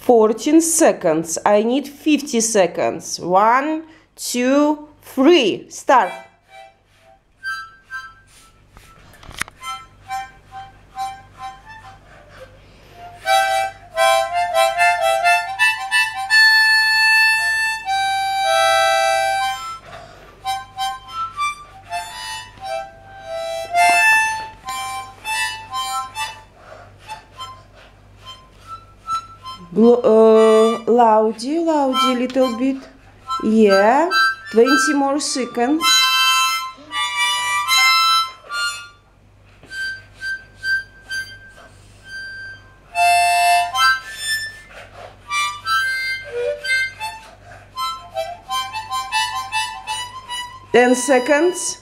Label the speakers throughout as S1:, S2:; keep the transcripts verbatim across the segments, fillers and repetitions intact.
S1: fourteen seconds. I need fifty seconds. One, two, three. Start. Uh, loudy, loudy, little bit. Yeah. twenty more seconds. ten seconds.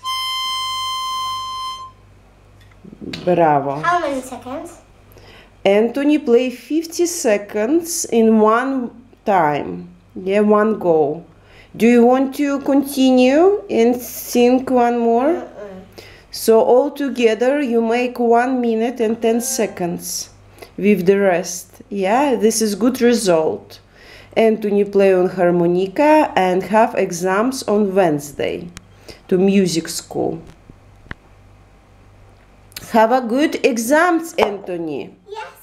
S1: Bravo.
S2: How many seconds?
S1: Anthony, play fifty seconds in one time. Yeah, one go. Do you want to continue and sing one more?
S2: Mm-mm.
S1: So all together you make one minute and ten seconds with the rest. Yeah, this is good result. Anthony play on harmonica and have exams on Wednesday to music school. Have a good exams, Anthony.
S2: Yes.